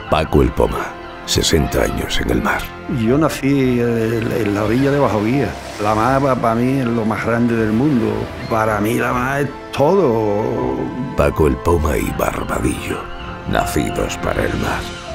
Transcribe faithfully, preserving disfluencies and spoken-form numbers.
Paco el Poma, sesenta años en el mar. Yo nací en, en la orilla de Bajovía. La mar para mí es lo más grande del mundo. Para mí la mar es todo. Paco el Poma y Barbadillo, nacidos para el mar.